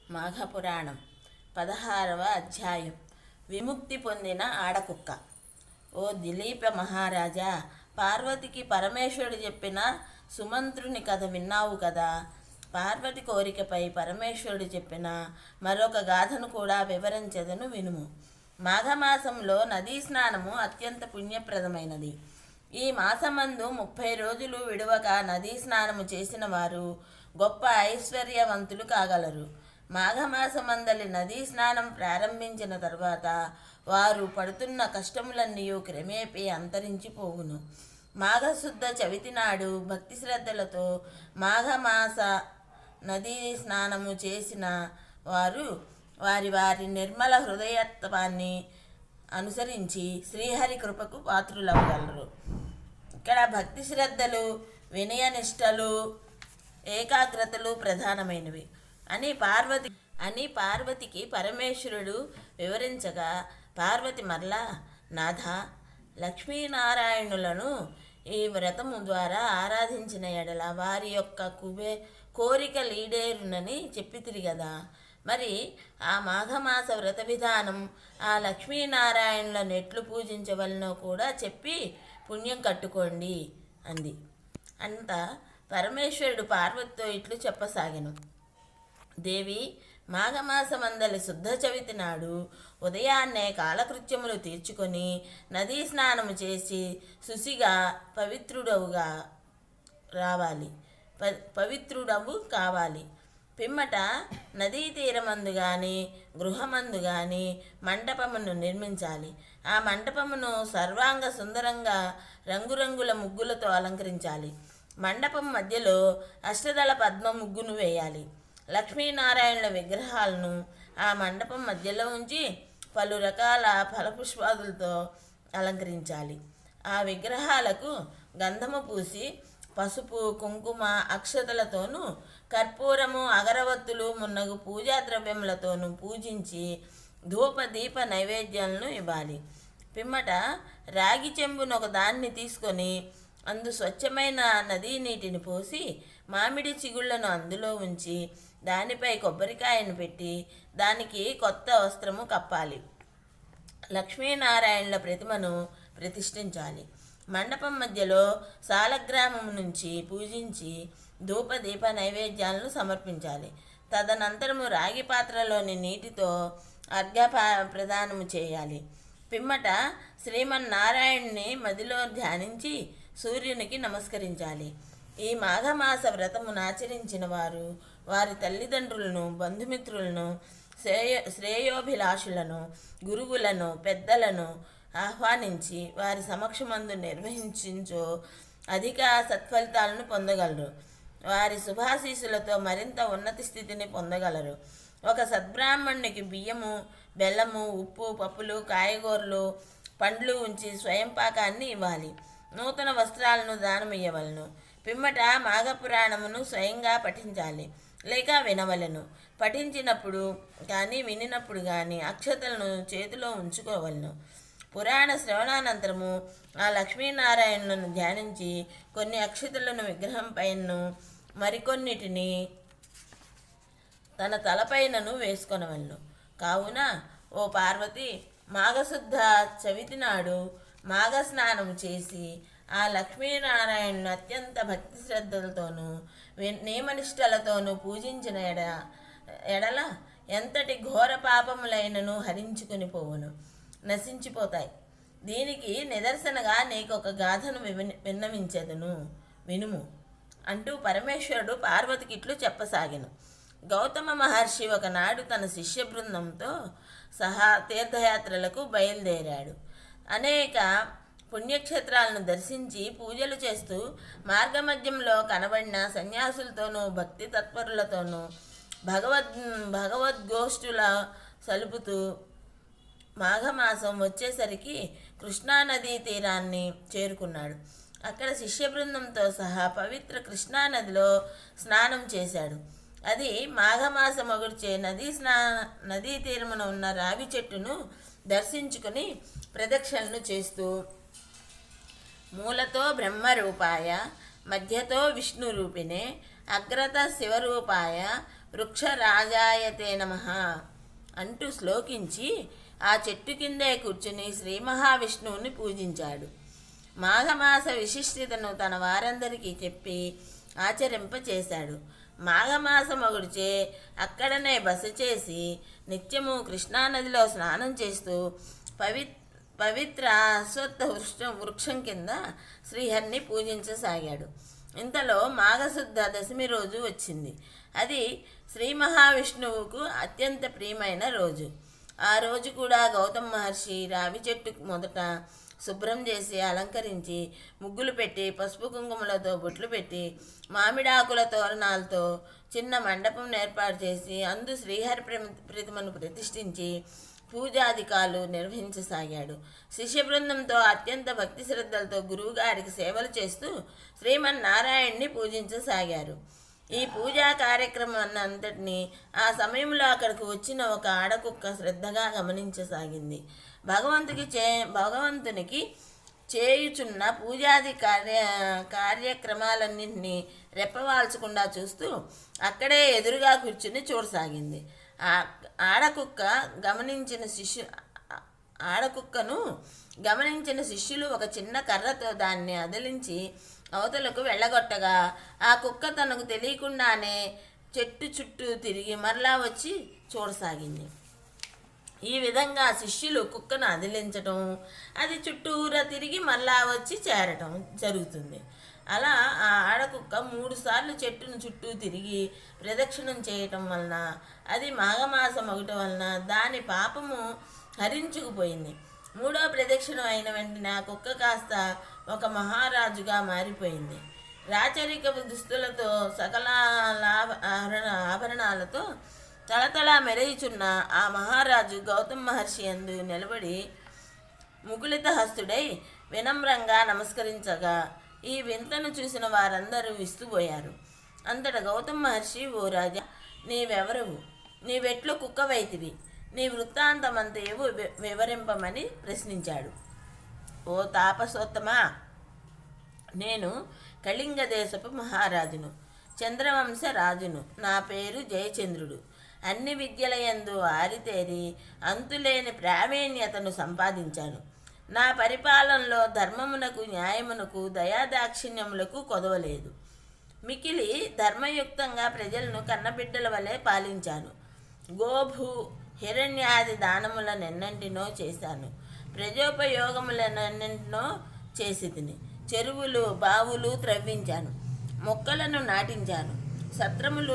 మాఘపురాణం 16వ అధ్యాయం. విముక్తి పొందిన ఆడకుక్క. ఓ దిలీప మహారాజా, పార్వతికి పరమేశ్వరుడు చెప్పిన సుమంత్రుని కథ విన్నావు కదా. పార్వతి కోరికపై పరమేశ్వరుడు చెప్పిన మరొక గాథను కూడా వివరించదను వినుము. మాఘమాసంలో నదీ స్నానము అత్యంత పుణ్యప్రదమైనది. ఈ మాసమందు 30 రోజులు విడవక నదీ స్నానము చేసిన వారు గొప్ప ఐశ్వర్యవంతులు కాగలరు. మాఘమాసమందలి నదీ స్నానం ప్రారంభించిన తర్వాత వారు పడుతున్న కష్టములన్నీ క్రమేపీ అంతరించిపోవును. మాఘశుద్ధ చవితి నాడు భక్తి శ్రద్ధలతో మాఘమాస నదీ స్నానము చేసిన వారు వారి వారి నిర్మల హృదయత్వాన్ని అనుసరించి శ్రీహరి కృపకు పాత్రులవ్వగలరు. ఇక్కడ భక్తి శ్రద్ధలు, వినయనిష్టలు, ఏకాగ్రతలు ప్రధానమైనవి అని పార్వతికి పరమేశ్వరుడు వివరించగా, పార్వతి మరలా, నాథ, లక్ష్మీనారాయణులను ఈ వ్రతము ద్వారా ఆరాధించిన ఎడల వారి యొక్క కోరిక లీడేరునని చెప్పితిరి కదా. మరి ఆ మాఘమాస వ్రత విధానం, ఆ లక్ష్మీనారాయణులను ఎట్లు పూజించవలనో కూడా చెప్పి పుణ్యం కట్టుకోండి అంది. అంత పరమేశ్వరుడు పార్వతితో ఇట్లు చెప్పసాగెను. దేవి, మాఘమాసమందలి శుద్ధ చవితి నాడు ఉదయాన్నే కాలకృత్యములు తీర్చుకొని నదీ స్నానము చేసి శుచిగా పవిత్రుడవు కావాలి. పిమ్మట నదీ తీరమందు కానీ గృహమందు కానీ మంటపమును నిర్మించాలి. ఆ మంటపమును సర్వాంగ సుందరంగా రంగురంగుల ముగ్గులతో అలంకరించాలి. మండపం మధ్యలో అష్టదళ పద్మ ముగ్గును వేయాలి. లక్ష్మీనారాయణుల విగ్రహాలను ఆ మండపం మధ్యలో ఉంచి పలు రకాల ఫలపుష్పాదులతో అలంకరించాలి. ఆ విగ్రహాలకు గంధము పూసి పసుపు, కుంకుమ, అక్షతలతోనూ కర్పూరము, అగరవత్తులు మున్నగు పూజా ద్రవ్యములతోనూ పూజించి ధూప దీప నైవేద్యాలను ఇవ్వాలి. పిమ్మట రాగి చెంబును ఒక దాన్ని తీసుకొని అందు స్వచ్ఛమైన నదీ నీటిని పోసి మామిడి చిగుళ్లను అందులో ఉంచి దానిపై కొబ్బరికాయను పెట్టి దానికి కొత్త వస్త్రము కప్పాలి. లక్ష్మీనారాయణుల ప్రతిమను ప్రతిష్ఠించాలి. మండపం మధ్యలో సాలగ్రామం నుంచి పూజించి ధూప దీప నైవేద్యాలను సమర్పించాలి. తదనంతరము రాగి పాత్రలోని నీటితో అర్ఘ్య ప్రదానము చేయాలి. పిమ్మట శ్రీమన్నారాయణుని మదిలో ధ్యానించి సూర్యునికి నమస్కరించాలి. ఈ మాఘమాస వ్రతమును ఆచరించిన వారు వారి తల్లిదండ్రులను, బంధుమిత్రులను, శ్రేయోభిలాషులను, గురువులను, పెద్దలను ఆహ్వానించి వారి సమక్షమందు నిర్వహించో అధిక సత్ఫలితాలను పొందగలరు. వారి శుభాశీసులతో మరింత ఉన్నతి స్థితిని పొందగలరు. ఒక సద్బ్రాహ్మణునికి బియ్యము, బెల్లము, ఉప్పు, పప్పులు, కాయగూరలు, పండ్లు ఉంచి స్వయం పాకాన్ని ఇవ్వాలి. నూతన వస్త్రాలను దానమియ్యవలను. పిమ్మట మాఘపురాణమును స్వయంగా పఠించాలి లేక వినవలను. పఠించినప్పుడు కానీ వినినప్పుడు కానీ అక్షతలను చేతిలో ఉంచుకోవలను. పురాణ శ్రవణానంతరము ఆ లక్ష్మీనారాయణులను ధ్యానించి కొన్ని అక్షతలను విగ్రహం పైనను మరికొన్నిటిని తన తలపైనను వేసుకొనవలను. కావున ఓ పార్వతి, మాఘశుద్ధ చవితి నాడు మాఘ స్నానము చేసి ఆ లక్ష్మీనారాయణను అత్యంత భక్తి శ్రద్ధలతోనూ నియమనిష్టలతోనూ పూజించిన ఎడల ఎంతటి ఘోర పాపములైనను హరించుకుని పోవును, నశించిపోతాయి. దీనికి నిదర్శనగా నీకొక గాథను విన్నవించెదను, వినుము అంటూ పరమేశ్వరుడు పార్వతికి ఇట్లు చెప్పసాగెను. గౌతమ మహర్షి ఒకనాడు తన శిష్య బృందంతో సహా తీర్థయాత్రలకు బయలుదేరాడు. అనేక పుణ్యక్షేత్రాలను దర్శించి పూజలు చేస్తూ మార్గమధ్యంలో కనబడిన సన్యాసులతోనూ భక్తి తత్పరులతోనూ భగవద్గోష్ఠుల సలుపుతూ మాఘమాసం వచ్చేసరికి కృష్ణానదీ తీరాన్ని చేరుకున్నాడు. అక్కడ శిష్య బృందంతో సహా పవిత్ర కృష్ణానదిలో స్నానం చేశాడు. అది మాఘమాసమగుర్చే నదీ తీరమున ఉన్న రావి చెట్టును దర్శించుకుని ప్రదక్షిణలు చేస్తూ మూలతో బ్రహ్మరూపాయ, మధ్యతో విష్ణురూపిణే, అగ్రత శివరూపాయ, వృక్షరాజాయతే నమః అంటూ శ్లోకించి ఆ చెట్టు కిందే కూర్చుని శ్రీ మహావిష్ణువుని పూజించాడు. మాఘమాస విశిష్టతను తన వారందరికీ చెప్పి ఆచరింపచేశాడు. మాఘమాసమొగుడిచే అక్కడనే బస చేసి నిత్యము కృష్ణానదిలో స్నానం చేస్తూ పవిత్ర అశ్వత్థ వృక్షం కింద శ్రీహరిని పూజించసాగాడు. ఇంతలో మాఘశుద్ధ దశమి రోజు వచ్చింది. అది శ్రీ మహావిష్ణువుకు అత్యంత ప్రియమైన రోజు. ఆ రోజు కూడా గౌతమ మహర్షి రావి చెట్టు మొదట శుభ్రం చేసి అలంకరించి ముగ్గులు పెట్టి పసుపు కుంకుమలతో బొట్లు పెట్టి మామిడాకుల తోరణాలతో చిన్న మండపం ఏర్పాటు చేసి అందు శ్రీహరి ప్రతిమను ప్రతిష్ఠించి పూజాధికాలు నిర్వహించసాగాడు. శిష్య బృందంతో అత్యంత భక్తి శ్రద్ధలతో గురువుగారికి సేవలు చేస్తూ శ్రీమన్నారాయణ్ణి పూజించసాగారు. ఈ పూజా కార్యక్రమాన్ని అంతటినీ ఆ సమయంలో అక్కడికి వచ్చిన ఒక ఆడకుక్క శ్రద్ధగా గమనించసాగింది. భగవంతునికి చేయుచున్న పూజాది కార్యక్రమాలన్నింటినీ రెప్పవాల్చకుండా చూస్తూ అక్కడే ఎదురుగా కూర్చుని చూడసాగింది. ఆడకుక్కను గమనించిన శిష్యులు ఒక చిన్న కర్రతో దాన్ని అదిలించి అవతలకు వెళ్ళగొట్టగా ఆ కుక్క తనకు తెలియకుండానే చెట్టు చుట్టూ తిరిగి మరలా వచ్చి చూడసాగింది. ఈ విధంగా శిష్యులు కుక్కను అదిలించటం, అది చుట్టూరా తిరిగి మరలా వచ్చి చేరటం జరుగుతుంది. అలా ఆ ఆడకుక్క 3 సార్లు చెట్టును చుట్టూ తిరిగి ప్రదక్షిణం చేయటం వలన, అది మాఘమాసం ఒకటి వలన దాని పాపము హరించుకుపోయింది. 3వ ప్రదక్షిణం అయిన వెంటనే ఆ కుక్క కాస్త ఒక మహారాజుగా మారిపోయింది. రాచరికపు దుస్తులతో సకల ఆభరణాలతో తళతళ మెరయుచున్న ఆ మహారాజు గౌతమ మహర్షి యందు నిలబడి ముకుళిత హస్తుడై వినమ్రంగా నమస్కరించగా ఈ వింతను చూసిన వారందరూ విస్తుపోయారు. అంతటా గౌతమ మహర్షి, ఓ రాజా, నీవెవరవు? నీవెట్లు కుక్కవైతివి? నీ వృత్తాంతమంతయు వివరింపమని ప్రశ్నించాడు. ఓ తాపసోత్తమా, నేను కళింగ దేశపు మహారాజును, చంద్రవంశ రాజును. నా పేరు జయచంద్రుడు. అన్ని విద్యలయందు ఆరితేరి అంతులేని ప్రావీణ్యతను సంపాదించాను. నా పరిపాలనలో ధర్మమునకు, న్యాయమునకు, దయాదాక్షిణ్యములకు కొదవలేదు. మికిలి ధర్మయుక్తంగా ప్రజలను కన్నబిడ్డల వలె పాలించాను. గోభూ హిరణ్యాది దానములనెన్నింటినో చేశాను. ప్రజోపయోగములనెన్నింటినో చేసి తిని. చెరువులు, బావులు త్రవ్వించాను. మొక్కలను నాటించాను. సత్రములు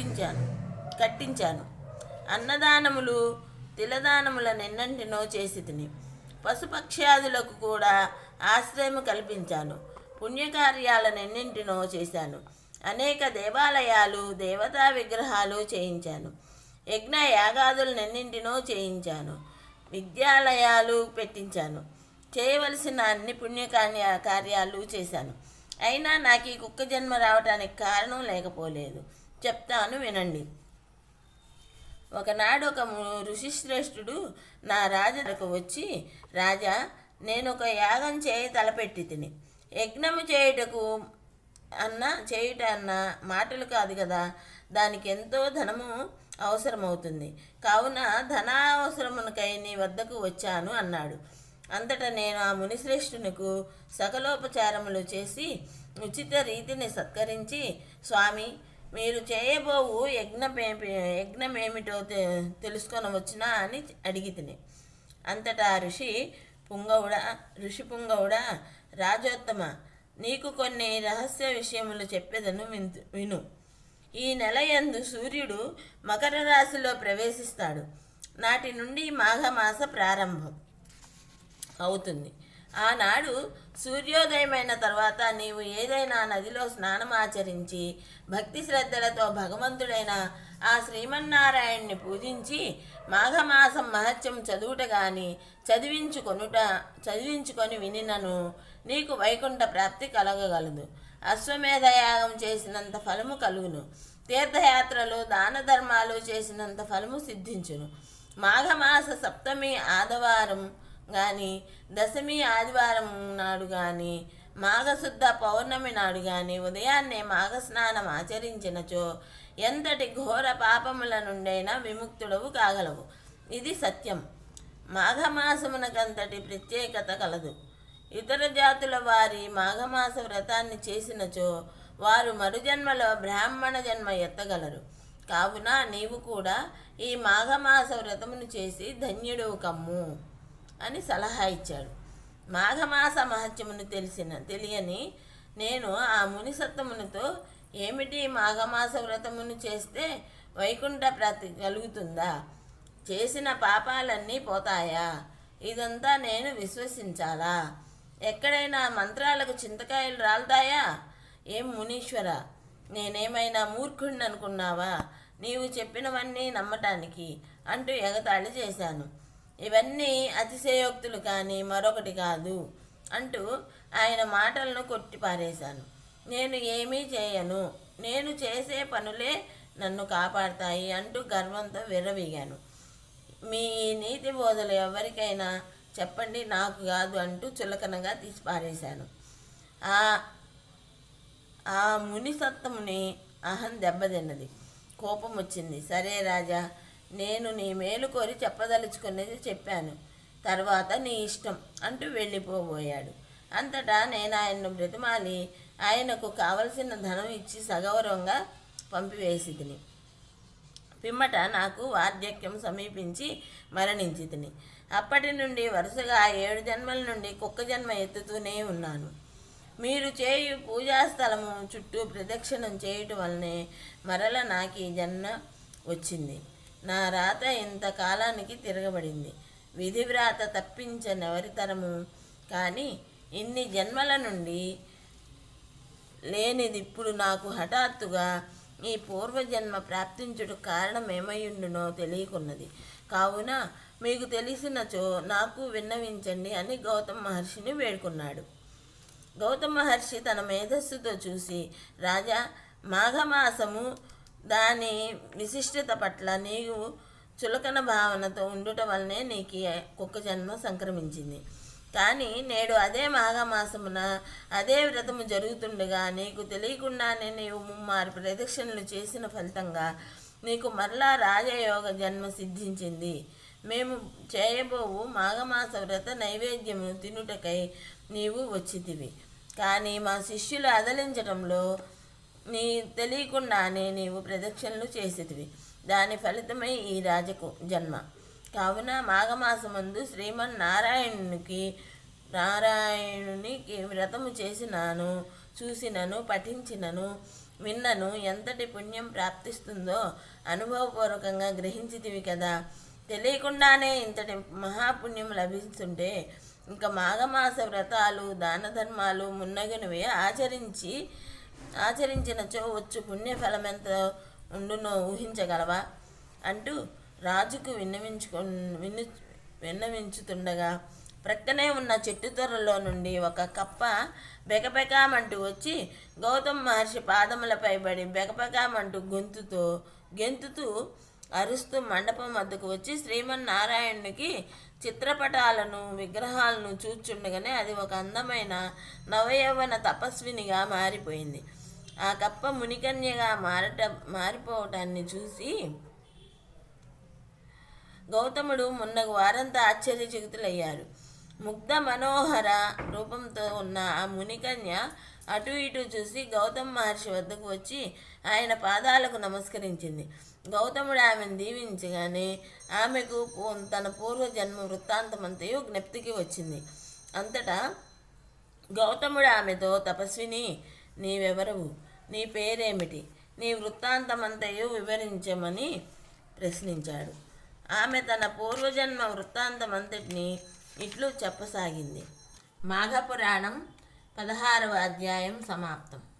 కట్టించాను. అన్నదానములు, తిలదానములనెన్నింటినో చేసి తిని. పశుపక్ష్యాదులకు కూడా ఆశ్రయము కల్పించాను. పుణ్యకార్యాలనెన్నింటినో చేశాను. అనేక దేవాలయాలు, దేవతా విగ్రహాలు చేయించాను. యజ్ఞ యాగాదులనెన్నింటినో చేయించాను. విద్యాలయాలు పెట్టించాను. చేయవలసిన అన్ని కార్యాలు చేశాను. అయినా నాకు ఈ కుక్క జన్మ రావటానికి కారణం లేకపోలేదు. చెప్తాను వినండి. ఒకనాడు ఒక ఋషిశ్రేష్ఠుడు నా రాజుకు వచ్చి, రాజా, నేను ఒక యాగం తలపెట్టి తిని. యజ్ఞము చేయుట అన్న మాటలు కాదు కదా, దానికి ఎంతో ధనము అవసరమవుతుంది. కావున ధనావసరమునకై నీ వద్దకు వచ్చాను అన్నాడు. అంతటా నేను ఆ మునిశ్రేష్ఠునికు సకలోపచారములు చేసి ఉచిత రీతిని సత్కరించి, స్వామి, మీరు చేయబోవు యజ్ఞమేమిటో తెలుసుకొనవచ్చునా అని అడిగి తిని. అంతటా ఋషి పుంగవుడా, రాజోత్తమ, నీకు కొన్ని రహస్య విషయములు చెప్పేదను విను. ఈ నెల యందు సూర్యుడు మకర రాశిలో ప్రవేశిస్తాడు. నాటి నుండి మాఘమాస ప్రారంభం అవుతుంది. ఆనాడు సూర్యోదయమైన తర్వాత నీవు ఏదైనా నదిలో స్నానం ఆచరించి భక్తి శ్రద్ధలతో భగవంతుడైన ఆ శ్రీమన్నారాయణ్ణి పూజించి మాఘమాసం మహత్యం చదువుట గాని చదివించుకొని వినినను నీకు వైకుంఠ ప్రాప్తి కలగగలదు. అశ్వమేధయాగం చేసినంత ఫలము కలుగును. తీర్థయాత్రలు, దాన ధర్మాలు చేసినంత ఫలము సిద్ధించును. మాఘమాస సప్తమి ఆదివారం కానీ, దశమి ఆదివారం నాడు కానీ మాఘశుద్ధ పౌర్ణమి నాడు గాని ఉదయాన్నే మాఘస్నానం ఆచరించినచో ఎంతటి ఘోర పాపముల నుండైనా విముక్తుడవు కాగలవు. ఇది సత్యం. మాఘమాసమునకంతటి ప్రత్యేకత కలదు. ఇతర జాతుల వారి మాఘమాస వ్రతాన్ని చేసినచో వారు మరుజన్మలో బ్రాహ్మణ జన్మ ఎత్తగలరు. కావున నీవు కూడా ఈ మాఘమాస వ్రతమును చేసి ధన్యుడు కమ్ము అని సలహా ఇచ్చాడు. మాఘమాస మహత్యమును తెలియని నేను ఆ మునిసత్తమునితో, ఏమిటి మాఘమాస వ్రతమును చేస్తే వైకుంఠ ప్రాప్తి కలుగుతుందా? చేసిన పాపాలన్నీ పోతాయా? ఇదంతా నేను విశ్వసించాలా? ఎక్కడైనా మంత్రాలకు చింతకాయలు రాలుతాయా? ఏం మునీశ్వర, నేనేమైనా మూర్ఖుడిని అనుకున్నావా నీవు చెప్పినవన్నీ నమ్మటానికి అంటూ ఎగతాళి చేశాను. ఇవన్నీ అతిశయోక్తులు కానీ మరొకటి కాదు అంటూ ఆయన మాటలను కొట్టిపారేశాను. నేను ఏమీ చేయను, నేను చేసే పనులే నన్ను కాపాడతాయి అంటూ గర్వంతో విర్రవీగాను. మీ నీతి బోధలు ఎవరికైనా చెప్పండి, నాకు కాదు అంటూ చులకనగా తీసి పారేశాను. ఆ ముని సత్తముని అహం దెబ్బతిన్నది. కోపం వచ్చింది. సరే రాజా, నేను నీ మేలు కోరి చెప్పదలుచుకునేది చెప్పాను, తర్వాత నీ ఇష్టం అంటూ వెళ్ళిపోబోయాడు. అంతటా నేను ఆయన్ను బ్రతిమాలి ఆయనకు కావలసిన ధనం ఇచ్చి సగౌరవంగా పంపివేసి తిని పిమ్మట నాకు వార్ధక్యం సమీపించి మరణించి తిని. అప్పటి నుండి వరుసగా 7 జన్మల నుండి కుక్క జన్మ ఎత్తుతూనే ఉన్నాను. మీరు చేయు పూజాస్థలము చుట్టూ ప్రదక్షిణం చేయటం వల్లనే మరల నాకు ఈ జన్మ వచ్చింది. నా రాత ఇంతకాలానికి తిరగబడింది. విధివ్రాత తప్పించనెవరితరము. కానీ ఇన్ని జన్మల నుండి లేనిది ఇప్పుడు నాకు హఠాత్తుగా ఈ పూర్వజన్మ ప్రాప్తించుట కారణమేమయ్యుండునో తెలియకున్నది. కావున మీకు తెలిసినచో నాకు విన్నవించండి అని గౌతమ మహర్షిని వేడుకున్నాడు. గౌతమ మహర్షి తన మేధస్సుతో చూసి, రాజా, మాఘమాసము దాని విశిష్టత పట్ల నీవు చులకన భావనతో ఉండుట వల్లనే నీకు కుక్క జన్మ సంక్రమించింది. కానీ నేడు అదే మాఘమాసమున అదే వ్రతము జరుగుతుండగా నీకు తెలియకుండానే నీవు 3 ప్రదక్షిణలు చేసిన ఫలితంగా నీకు మరలా రాజయోగ జన్మ సిద్ధించింది. మేము చేయబోవు మాఘమాస వ్రత నైవేద్యము తినుటకై నీవు వచ్చితివి. కానీ మా శిష్యులు అదలించడంలో నీ తెలియకుండానే నీవు ప్రదక్షిణలు చేసేటివి. దాని ఫలితమై ఈ రాజకు జన్మ. కావున మాఘమాసమందు శ్రీమన్నారాయణునికి వ్రతము చేసినాను, చూసినను, పఠించినను, విన్నను ఎంతటి పుణ్యం ప్రాప్తిస్తుందో అనుభవపూర్వకంగా గ్రహించితివి కదా. తెలియకుండానే ఇంతటి మహాపుణ్యం లభిస్తుంటే ఇంకా మాఘమాస వ్రతాలు, దాన ధర్మాలు మున్నగినవి ఆచరించినచో వచ్చు పుణ్యఫలమెంత ఉండునో ఊహించగలవా అంటూ రాజుకు విన్నవించుతుండగా ప్రక్కనే ఉన్న చెట్టు తొర్రలో నుండి ఒక కప్ప బెకబెకామంటూ వచ్చి గౌతమ మహర్షి పాదములపై పడి బెకబెకామంటూ గెంతుతూ అరుస్తూ మండపం వద్దకు వచ్చి శ్రీమన్నారాయణునికి చిత్రపటాలను, విగ్రహాలను చూచుండగానే అది ఒక అందమైన నవయౌవన తపస్వినిగా మారిపోయింది. ఆ కప్ప మునికన్యగా మారిపోవటాన్ని చూసి గౌతముడు మున్నగు వారంతా ఆశ్చర్యచకితులయ్యారు. ముగ్ధ మనోహర రూపంతో ఉన్న ఆ మునికన్య అటు ఇటు చూసి గౌతమ మహర్షి వద్దకు వచ్చి ఆయన పాదాలకు నమస్కరించింది. గౌతముడు ఆమెను దీవించగానే ఆమెకు తన పూర్వజన్మ వృత్తాంతమంతయు జ్ఞప్తికి వచ్చింది. అంతటా గౌతముడు ఆమెతో, తపస్విని, నీవెవరవు? నీ పేరేమిటి? నీ వృత్తాంతమంతయు వివరించమని ప్రశ్నించాడు. ఆమె తన పూర్వజన్మ వృత్తాంతమంతటిని ఇట్లు చెప్పసాగింది. మాఘపురాణం 16వ అధ్యాయం సమాప్తం.